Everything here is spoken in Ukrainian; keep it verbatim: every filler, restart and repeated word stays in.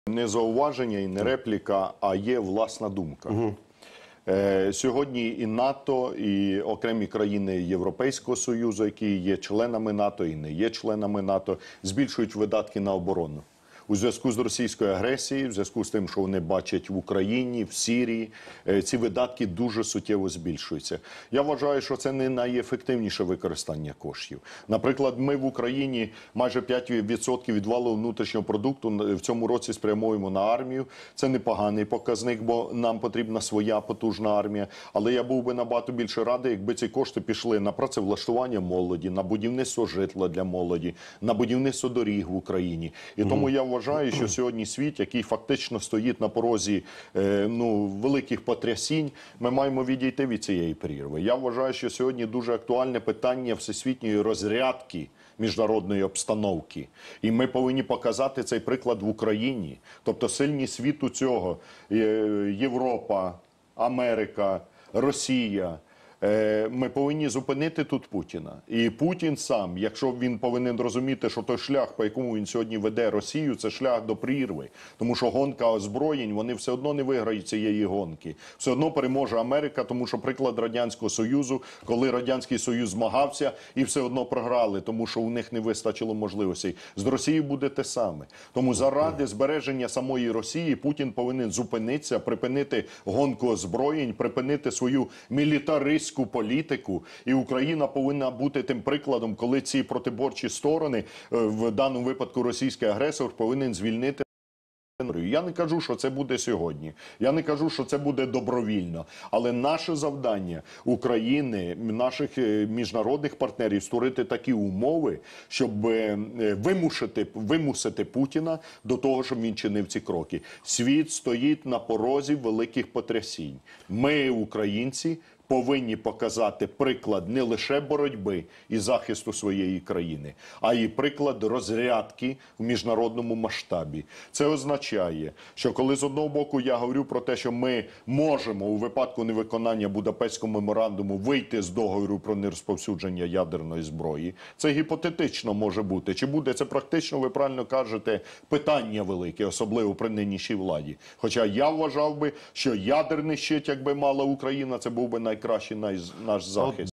Не зауваження і не репліка, а є власна думка. Угу. Е, сьогодні і НАТО, і окремі країни Європейського Союзу, які є членами НАТО і не є членами НАТО, збільшують видатки на оборону. У зв'язку з російською агресією, в зв'язку з тим, що вони бачать в Україні, в Сирії, ці видатки дуже суттєво збільшуються. Я вважаю, що це не найефективніше використання коштів. Наприклад, ми в Україні майже п'ять відсотків від валового внутрішнього продукту в цьому році спрямуємо на армію. Це непоганий показник, бо нам потрібна своя потужна армія. Але я був би набагато більше радий, якби ці кошти пішли на працевлаштування молоді, на будівництво житла для молоді, на будівництво доріг в Україні. І тому я вважаю, Вважаю, що сьогодні світ, який фактично стоїть на порозі е, ну, великих потрясінь, ми маємо відійти від цієї прірви. Я вважаю, що сьогодні дуже актуальне питання всесвітньої розрядки міжнародної обстановки. І ми повинні показати цей приклад в Україні. Тобто сильні світу цього е, Європа, Америка, Росія. Ми повинні зупинити тут Путіна. І Путін сам, якщо він повинен розуміти, що той шлях, по якому він сьогодні веде Росію, це шлях до прірви. Тому що гонка озброєнь, вони все одно не виграють цієї гонки. Все одно переможе Америка, тому що приклад Радянського Союзу, коли Радянський Союз змагався і все одно програли, тому що у них не вистачило можливостей. З Росією буде те саме. Тому заради збереження самої Росії Путін повинен зупинитися, припинити гонку озброєнь, припинити свою мілітаристську політику, і Україна повинна бути тим прикладом, коли ці протиборчі сторони, в даному випадку російський агресор, повинен звільнити. Я не кажу, що це буде сьогодні. Я не кажу, що це буде добровільно. Але наше завдання України, наших міжнародних партнерів, створити такі умови, щоб вимусити, вимусити Путіна до того, щоб він чинив ці кроки. Світ стоїть на порозі великих потрясінь. Ми, українці, повинні показати приклад не лише боротьби і захисту своєї країни, а й приклад розрядки в міжнародному масштабі. Це означає, що коли з одного боку я говорю про те, що ми можемо у випадку невиконання Будапештського меморандуму вийти з договору про нерозповсюдження ядерної зброї, це гіпотетично може бути. Чи буде це практично, ви правильно кажете, питання велике, особливо при нинішній владі. Хоча я вважав би, що ядерний щит, якби мала Україна, це був би найкращий наш захист.